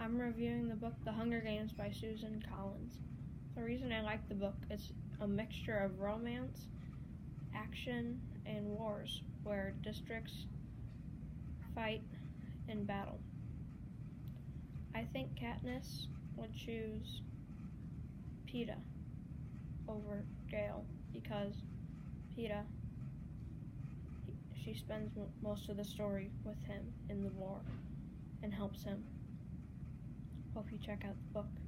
I'm reviewing the book The Hunger Games by Susan Collins. The reason I like the book is a mixture of romance, action, and wars, where districts fight in battle. I think Katniss would choose Peeta over Gale because Peeta, she spends most of the story with him in the war and helps him. Hope you check out the book.